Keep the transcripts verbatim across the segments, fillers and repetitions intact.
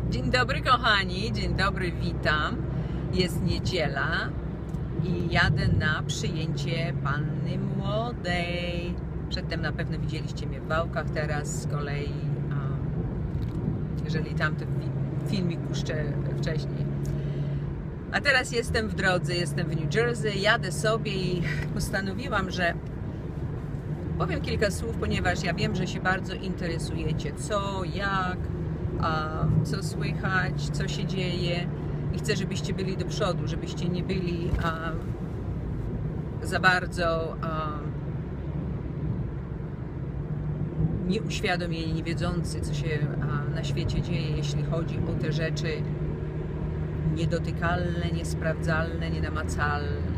Dzień dobry kochani, dzień dobry, witam. Jest niedziela i jadę na przyjęcie panny młodej. Przedtem na pewno widzieliście mnie w Wałkach, teraz z kolei, jeżeli tamten filmik puszczę wcześniej. A teraz jestem w drodze, jestem w New Jersey, jadę sobie i postanowiłam, że powiem kilka słów, ponieważ ja wiem, że się bardzo interesujecie, co, jak, a, co słychać, co się dzieje i chcę, żebyście byli do przodu, żebyście nie byli a, za bardzo a, nieuświadomieni, nie wiedzący, co się a, na świecie dzieje, jeśli chodzi o te rzeczy niedotykalne, niesprawdzalne, nienamacalne.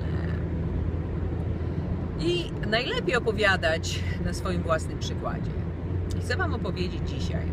I najlepiej opowiadać na swoim własnym przykładzie. I chcę Wam opowiedzieć dzisiaj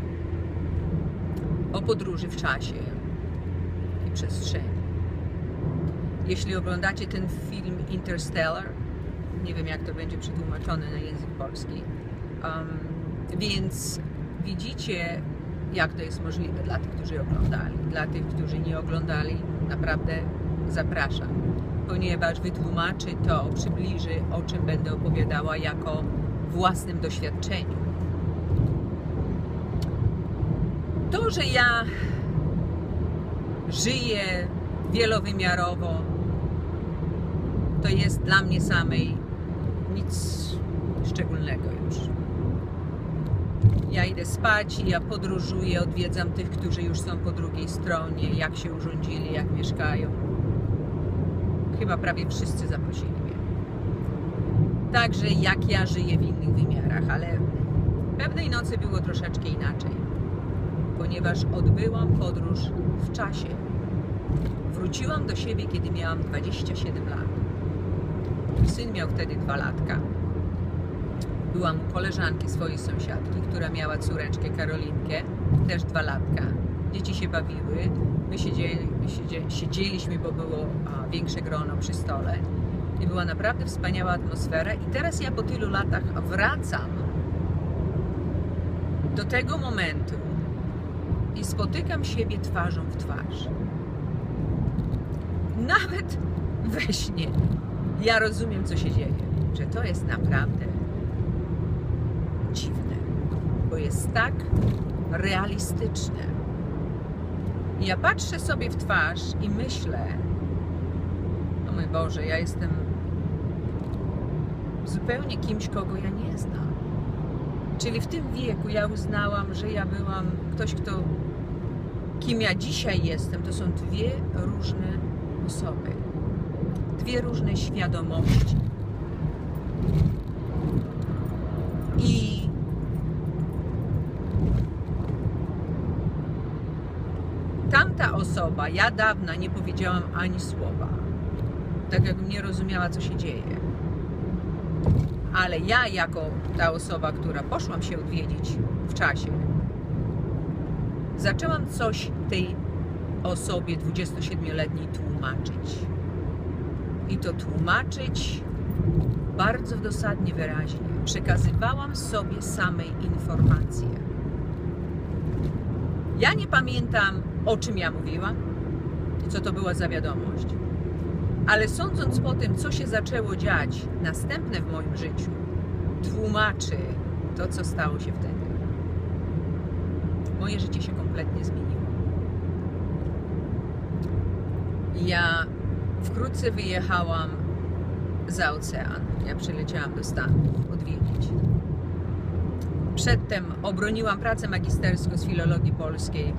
o podróży w czasie i przestrzeni. Jeśli oglądacie ten film Interstellar, nie wiem, jak to będzie przetłumaczone na język polski, um, więc widzicie, jak to jest możliwe dla tych, którzy oglądali. Dla tych, którzy nie oglądali, naprawdę zapraszam, ponieważ wytłumaczy to, przybliży, o czym będę opowiadała jako własnym doświadczeniu. To, że ja żyję wielowymiarowo, to jest dla mnie samej nic szczególnego już. Ja idę spać i ja podróżuję, odwiedzam tych, którzy już są po drugiej stronie, jak się urządzili, jak mieszkają. Chyba prawie wszyscy zaprosili mnie. Także jak ja żyję w innych wymiarach, ale pewnej nocy było troszeczkę inaczej, ponieważ odbyłam podróż w czasie. Wróciłam do siebie, kiedy miałam dwadzieścia siedem lat. Mój syn miał wtedy dwa latka. Byłam u koleżanki swojej sąsiadki, która miała córeczkę Karolinkę, też dwa latka. Dzieci się bawiły, my siedzieli, siedzieli, siedzieliśmy, bo było a, większe grono przy stole. I była naprawdę wspaniała atmosfera. I teraz ja po tylu latach wracam do tego momentu i spotykam siebie twarzą w twarz. Nawet we śnie ja rozumiem, co się dzieje, że to jest naprawdę dziwne, bo jest tak realistyczne. I ja patrzę sobie w twarz i myślę, o mój Boże, ja jestem zupełnie kimś, kogo ja nie znam. Czyli w tym wieku ja uznałam, że ja byłam ktoś, kto, kim ja dzisiaj jestem, to są dwie różne osoby, dwie różne świadomości. I tamta osoba, ja dawna nie powiedziałam ani słowa, tak jakbym nie rozumiała, co się dzieje. Ale ja, jako ta osoba, która poszłam się odwiedzić w czasie, zaczęłam coś tej osobie dwudziestosiedmioletniej tłumaczyć. I to tłumaczyć bardzo dosadnie, wyraźnie. Przekazywałam sobie samej informacje. Ja nie pamiętam, o czym ja mówiłam, co to była za wiadomość. Ale sądząc po tym, co się zaczęło dziać następne w moim życiu, tłumaczy to, co stało się wtedy. Moje życie się kompletnie zmieniło. Ja wkrótce wyjechałam za ocean. Ja przyleciałam do Stanów odwiedzić. Przedtem obroniłam pracę magisterską z filologii polskiej.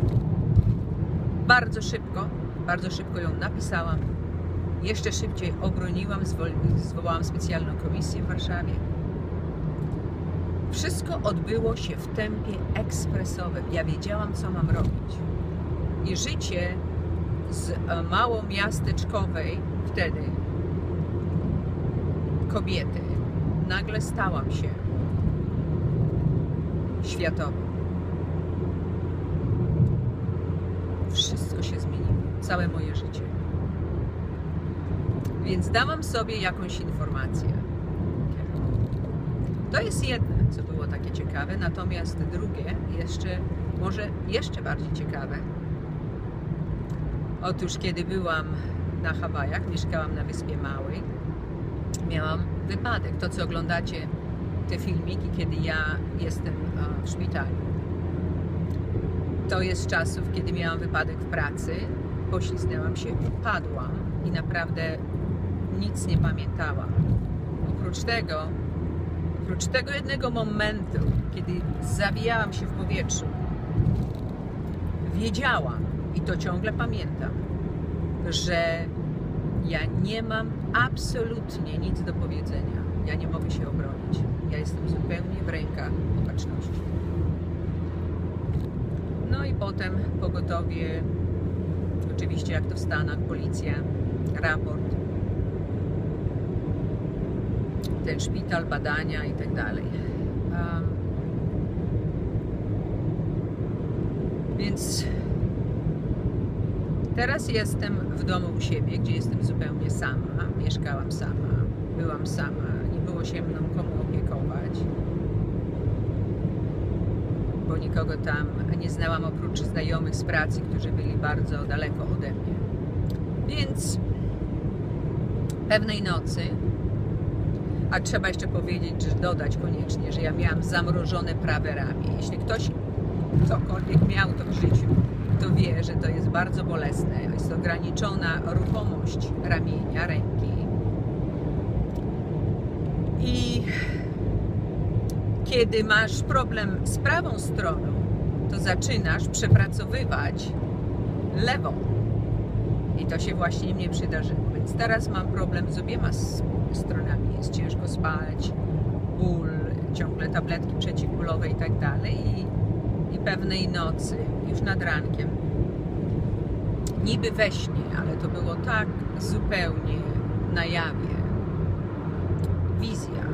Bardzo szybko, bardzo szybko ją napisałam. Jeszcze szybciej obroniłam, zwołałam specjalną komisję w Warszawie. Wszystko odbyło się w tempie ekspresowym. Ja wiedziałam, co mam robić. I życie z małomiasteczkowej wtedy kobiety nagle stałam się światową. Wszystko się zmieniło. Całe moje życie. Więc dałam sobie jakąś informację. To jest jedno, co było takie ciekawe, natomiast drugie jeszcze może jeszcze bardziej ciekawe. Otóż kiedy byłam na Hawajach, mieszkałam na Wyspie Małej, miałam wypadek. To, co oglądacie, te filmiki, kiedy ja jestem w szpitalu, to jest z czasów, kiedy miałam wypadek w pracy, poślizgnęłam się, upadłam i naprawdę nic nie pamiętałam. Oprócz tego, oprócz tego jednego momentu, kiedy zawijałam się w powietrzu, wiedziałam, i to ciągle pamiętam, że ja nie mam absolutnie nic do powiedzenia. Ja nie mogę się obronić. Ja jestem zupełnie w rękach opatrzności. No i potem pogotowie, oczywiście jak to w Stanach, policja, raport, ten szpital, badania i tak dalej. Um, więc teraz jestem w domu u siebie, gdzie jestem zupełnie sama. Mieszkałam sama, byłam sama, nie było się mną komu opiekować, bo nikogo tam nie znałam oprócz znajomych z pracy, którzy byli bardzo daleko ode mnie. Więc pewnej nocy, a trzeba jeszcze powiedzieć, że dodać koniecznie, że ja miałam zamrożone prawe ramię. Jeśli ktoś cokolwiek miał to w życiu, to wie, że to jest bardzo bolesne. Jest ograniczona ruchomość ramienia, ręki. I kiedy masz problem z prawą stroną, to zaczynasz przepracowywać lewą. I to się właśnie mnie przydarzyło. Więc teraz mam problem z obiema stronami. Jest ciężko spać, ból, ciągle tabletki przeciwbólowe i tak dalej. I pewnej nocy, już nad rankiem, niby we śnie, ale to było tak zupełnie na jawie, wizja.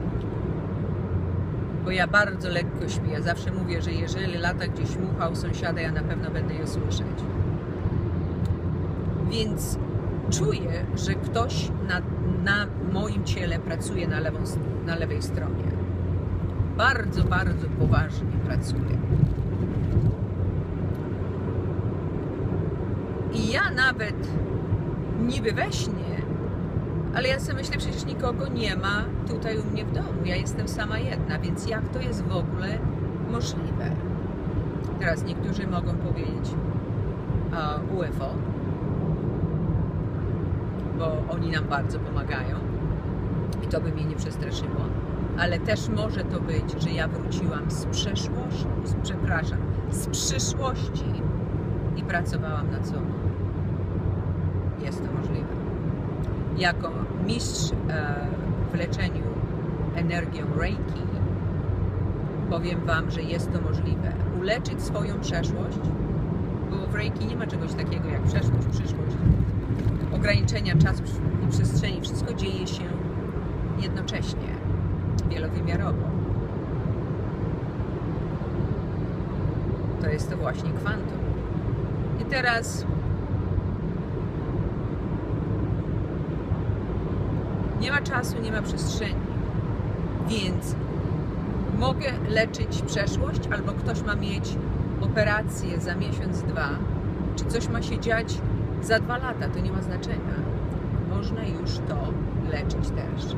Bo ja bardzo lekko śpię. Ja zawsze mówię, że jeżeli lata gdzieś mucha u sąsiada, ja na pewno będę ją słyszeć. Więc czuję, że ktoś na, na moim ciele pracuje na, lewą, na lewej stronie. Bardzo, bardzo poważnie pracuje. I ja nawet niby we śnie, ale ja sobie myślę, przecież nikogo nie ma tutaj u mnie w domu. Ja jestem sama jedna, więc jak to jest w ogóle możliwe? Teraz niektórzy mogą powiedzieć uh, U F O, bo oni nam bardzo pomagają i to by mnie nie przestraszyło. Ale też może to być, że ja wróciłam z przeszłości, przepraszam, z przyszłości i pracowałam nad sobą. Jest to możliwe. Jako mistrz e, w leczeniu energią Reiki powiem Wam, że jest to możliwe. Uleczyć swoją przeszłość, bo w Reiki nie ma czegoś takiego jak przeszłość, przyszłość. Ograniczenia czasu i przestrzeni. Wszystko dzieje się jednocześnie, wielowymiarowo. To jest to właśnie kwantum. I teraz nie ma czasu, nie ma przestrzeni, więc mogę leczyć przeszłość, albo ktoś ma mieć operację za miesiąc, dwa, czy coś ma się dziać za dwa lata, to nie ma znaczenia. Można już to leczyć też.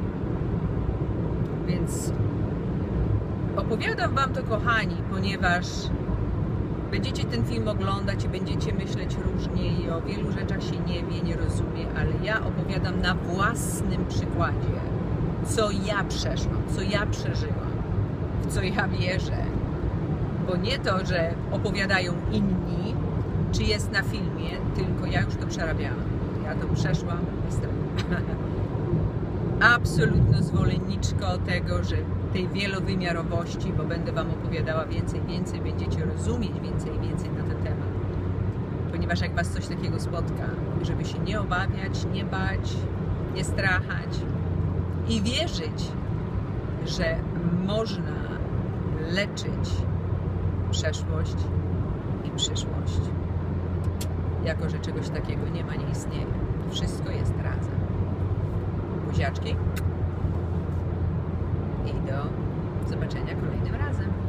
Więc opowiadam Wam to, kochani, ponieważ będziecie ten film oglądać i będziecie myśleć różnie i o wielu rzeczach się nie wie, nie rozumie, ale ja opowiadam na własnym przykładzie, co ja przeszłam, co ja przeżyłam, w co ja wierzę. Bo nie to, że opowiadają inni, czy jest na filmie, tylko ja już to przerabiałam. Ja to przeszłam, jestem absolutną zwolenniczką tego, że tej wielowymiarowości, bo będę Wam opowiadała więcej, więcej, będziecie rozumieć więcej i więcej na ten temat. Ponieważ jak Was coś takiego spotka, żeby się nie obawiać, nie bać, nie strachać i wierzyć, że można leczyć przeszłość i przyszłość. Jako że czegoś takiego nie ma, nie istnieje. Wszystko jest razem. Buziaczki i do zobaczenia kolejnym razem.